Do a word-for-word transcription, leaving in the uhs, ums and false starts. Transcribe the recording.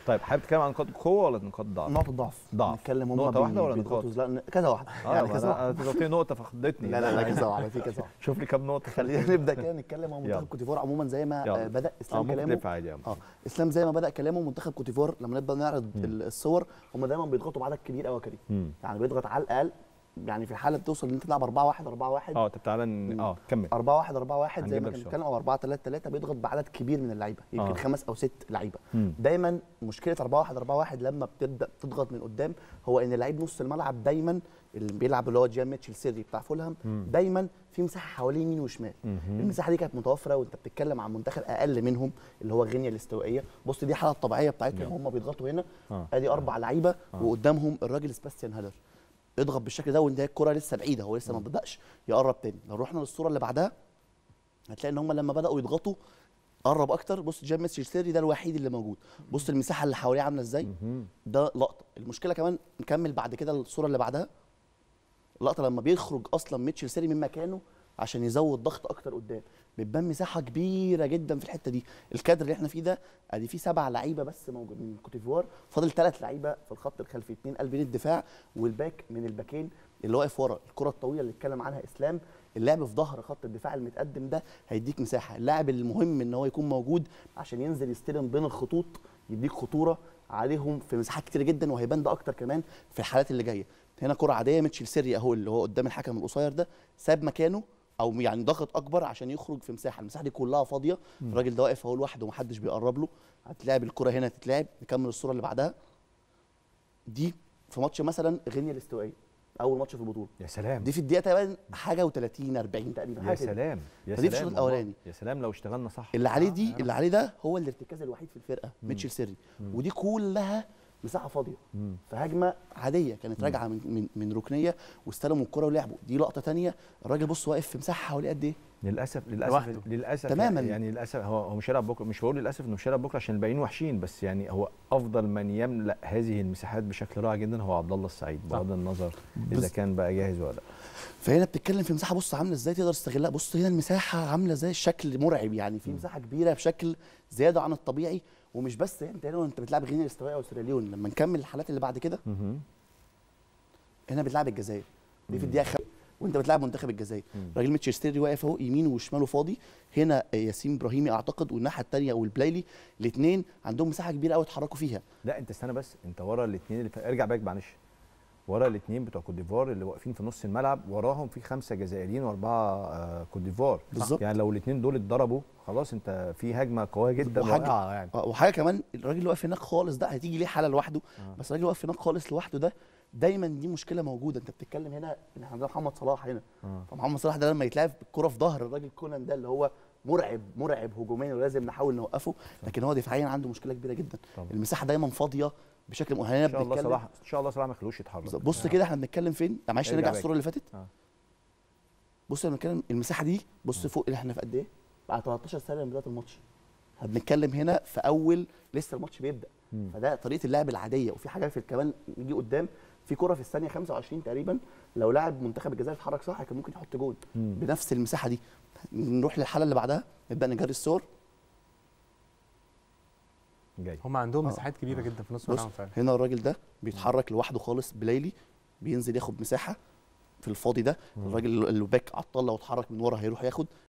طيب حابب تتكلم عن نقاط قوه ولا نقاط ضعف؟ نقطه ضعف. ضعف نتكلم هم نقطه واحده ولا نقاط؟ لا كذا واحده اه يعني كذا واحده. انت قلت نقطه فخدتني. لا لا لا كذا واحده، في كذا واحده. شوف لي كام نقطه. خلينا نبدا كده نتكلم عن منتخب كوت ديفوار عموما زي ما يلا. بدا اسلام اه كلامه. عادي اه اسلام زي ما بدا كلامه منتخب كوت ديفوار لما نبدا نعرض مم. الصور هم دايما بيضغطوا بعدد كبير قوي يا كريم، يعني بيضغط على الاقل، يعني في الحاله بتوصل ان انت تلعب أربعة واحد أربعة واحد. اه طب تعالى اه كمل. أربعة واحد أربعة واحد زي ما كنا بنتكلم، او أربعة ثلاثة ثلاثة بيضغط بعدد كبير من اللعيبه، يمكن آه. خمس او ست لعيبه. دايما مشكله أربعة واحد أربعة واحد لما بتبدا تضغط من قدام هو ان لعيب نص الملعب دايما اللي بيلعب اللي هو جيان ميتشل سيري بتاع فولهام دايما في مساحه حواليه يمين وشمال. مم. المساحه دي كانت متوفره وانت بتتكلم عن منتخب اقل منهم اللي هو غينيا الاستوائيه. بص دي الحاله الطبيعيه بتاعتهم، هم بيضغطوا هنا آه. ادي اربع لعيبه آه. وقدامهم الراجل سباستيان هالر اضغط بالشكل ده، وانت الكره لسه بعيده، هو لسه ما بداش يقرب تاني. لو رحنا للصوره اللي بعدها هتلاقي ان هم لما بداوا يضغطوا قرب اكتر. بص جيم ميتشل سيري ده الوحيد اللي موجود، بص المساحه اللي حواليه عامله ازاي، ده لقطه. المشكله كمان نكمل بعد كده الصوره اللي بعدها، لقطه لما بيخرج اصلا ميتشل سيري من مكانه عشان يزود ضغط اكتر قدام، بتبان مساحه كبيره جدا في الحته دي. الكادر اللي احنا فيه ده ادي فيه سبع لعيبه بس موجود من كوت ديفوار، فاضل ثلاث لعيبه في الخط الخلفي، اثنين قلبين الدفاع والباك من الباكين اللي واقف ورا. الكره الطويله اللي اتكلم عنها اسلام، اللعب في ظهر خط الدفاع المتقدم ده هيديك مساحه. اللاعب المهم ان هو يكون موجود عشان ينزل يستلم بين الخطوط، يديك خطوره عليهم في مساحات كتير جدا، وهيبان ده اكتر كمان في الحالات اللي جايه. هنا كره عاديه، ميتشل سيري اهو اللي هو قدام الحكم القصير ده ساب مكانه او يعني ضغط اكبر عشان يخرج في مساحه، المساحه دي كلها فاضيه، الراجل ده واقف اهو لوحده ومحدش بيقرب له. هتلاعب الكره هنا تتلعب. نكمل الصوره اللي بعدها، دي في ماتش مثلا غينيا الاستوائيه اول ماتش في البطوله. يا سلام، دي في الدقيقه تقريبا حاجه و30 أربعين تقريبا. يا سلام يا سلام. دي في الشوط الاولاني. يا سلام لو اشتغلنا صح. اللي عليه دي اللي عليه ده هو الارتكاز الوحيد في الفرقه، ميتشل سيري، ودي كلها مساحه فاضيه في هجمه عاديه كانت راجعه من من من ركنيه واستلموا الكره ولعبوا. دي لقطه ثانيه، الراجل بص واقف في مساحه حواليه قد ايه؟ للاسف للاسف لوحده. للاسف تماما. يعني للاسف هو هو مش هيلعب بكره، مش بقول للاسف انه مش هيلعب بكره عشان الباقيين وحشين، بس يعني هو افضل من يملا هذه المساحات بشكل رائع جدا هو عبد الله السعيد، بغض النظر اذا كان بقى جاهز ولا لا. فهنا بتتكلم في مساحه بص عامله ازاي تقدر تستغلها. بص هنا المساحه عامله ازاي، الشكل مرعب، يعني في مساحه كبيره بشكل زياده عن الطبيعي. ومش بس انت هنا وانت بتلعب غينيا الاستوائيه او سيراليون، لما نكمل الحالات اللي بعد كده هنا بتلعب الجزائر دي في الدقيقه خمسة وانت بتلعب منتخب الجزائر. راجل ميتشل سيري واقف اهو يمينه وشماله فاضي، هنا ياسين ابراهيمي اعتقد والناحيه الثانيه والبلايلي، الاثنين عندهم مساحه كبيره قوي يتحركوا فيها. لا انت استنى بس، انت ورا الاثنين اللي ف... ارجع باك معلش، ورا الاثنين بتوع كوت ديفوار اللي واقفين في نص الملعب، وراهم في خمسه جزائريين واربعه آه كوت ديفوار بالظبط. يعني لو الاثنين دول اتضربوا خلاص انت في هجمه قويه جدا وحاجه يعني. وحاجه كمان الراجل اللي واقف هناك خالص ده هتيجي ليه حاله لوحده آه. بس الراجل اللي واقف هناك خالص لوحده ده دايما دي مشكله موجوده. انت بتتكلم هنا ان احنا عندنا محمد صلاح هنا آه. فمحمد صلاح ده لما يتلعب بالكره في ظهر الراجل كونان ده اللي هو مرعب مرعب هجوميا ولازم نحاول نوقفه، لكن هو دفاعيا عنده مشكله كبيره جدا. طبعا. المساحه دايما فاضيه بشكل مهني. ان شاء الله صلاح ان شاء الله صلاح ما يخلوش يتحرك. بص كده احنا بنتكلم فين؟ معلش نرجع الصوره اللي فاتت. آه. بص لما بنتكلم المساحه دي، بص فوق اللي احنا في قد ايه؟ بعد تلتاشر ثانيه من بدايه الماتش. احنا بنتكلم هنا في اول لسه الماتش بيبدا. مم. فده طريقه اللعب العاديه. وفي حاجه في كمان نيجي قدام في كره في الثانيه خمسة وعشرين تقريبا، لو لاعب منتخب الجزائر اتحرك صح كان ممكن يحط جول بنفس المساحه دي. نروح للحاله اللي بعدها، نبدا نجري الصور. جاي. هم عندهم آه. مساحات كبيره آه. جدا في نص الملعب فعلا. هنا الراجل ده بيتحرك لوحده خالص، بلايلي بينزل ياخد مساحه في الفاضي ده. الراجل اللي باك عطال لو اتحرك من ورا هيروح ياخد.